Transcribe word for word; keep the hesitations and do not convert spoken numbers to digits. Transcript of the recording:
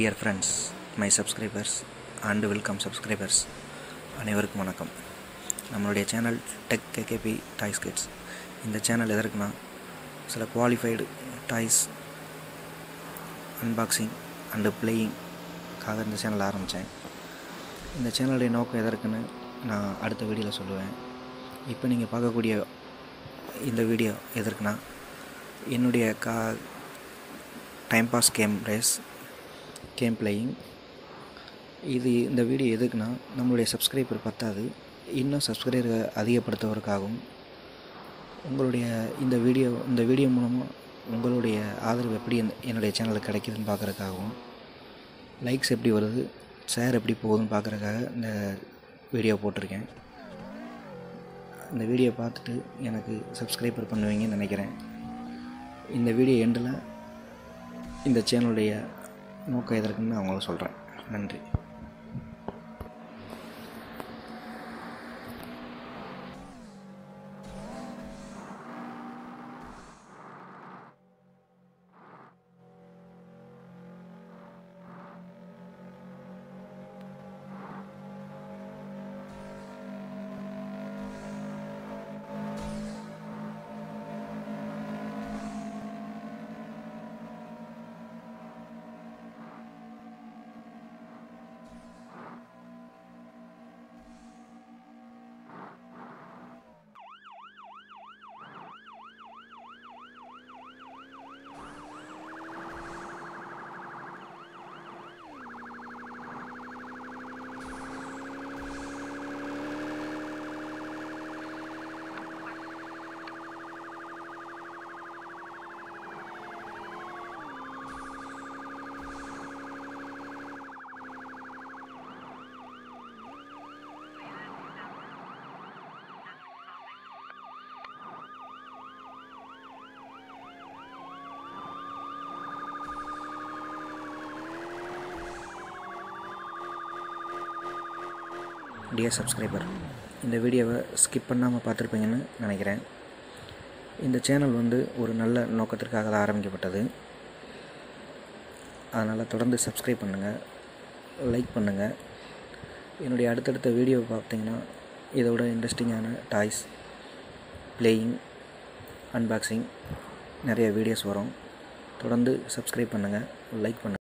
Dear friends, my subscribers and welcome subscribers, அனைவருக்கும் வணக்கம். நம்மளுடைய channel tech KKP toys kids. இந்த சேனல் எதற்குனா சில குவாலிஃபைடு டாய்ஸ் அன்பாக்சிங் அண்டு பிளேயிங்காக இந்த சேனல் ஆரம்பித்தேன். இந்த சேனலுடைய நோக்கம் எதற்குன்னு நான் அடுத்த வீடியோவில் சொல்லுவேன். இப்போ நீங்கள் பார்க்கக்கூடிய இந்த வீடியோ எதற்குனா என்னுடைய கா time pass game race game playing. இது இந்த வீடியோ எதுக்குன்னா நம்மளுடைய சப்ஸ்கிரைபர் பத்தாது, இன்னும் சப்ஸ்கிரைபர் அதிகப்படுத்துவதற்காகவும் உங்களுடைய இந்த வீடியோ இந்த வீடியோ மூலமாக உங்களுடைய ஆதரவு எப்படி என்னுடைய சேனலுக்கு கிடைக்குதுன்னு பார்க்குறதுக்காகவும், லைக்ஸ் எப்படி வருது, ஷேர் எப்படி போகுதுன்னு பார்க்குறதுக்காக இந்த வீடியோ போட்டிருக்கேன். இந்த வீடியோ பார்த்துட்டு எனக்கு சப்ஸ்கிரைபர் பண்ணுவீங்கன்னு நினைக்கிறேன். இந்த வீடியோ எண்டில் இந்த சேனலுடைய நோக்கம் எதற்குன்னு நான் உங்களுக்கு சொல்கிறேன். நன்றி. டியர் சப்ஸ்கிரைபர், இந்த வீடியோவை ஸ்கிப் பண்ணாமல் பார்த்துருப்பீங்கன்னு நினைக்கிறேன். இந்த சேனல் வந்து ஒரு நல்ல நோக்கத்திற்காக தான் ஆரம்பிக்கப்பட்டது. அதனால் தொடர்ந்து சப்ஸ்கிரைப் பண்ணுங்கள், லைக் பண்ணுங்கள். என்னுடைய அடுத்தடுத்த வீடியோவை பார்த்தீங்கன்னா இதோட இன்ட்ரெஸ்டிங்கான டாய்ஸ் பிளேயிங் அன்பாக்சிங் நிறைய வீடியோஸ் வரும். தொடர்ந்து சப்ஸ்கிரைப் பண்ணுங்கள், லைக் பண்ணுங்கள்.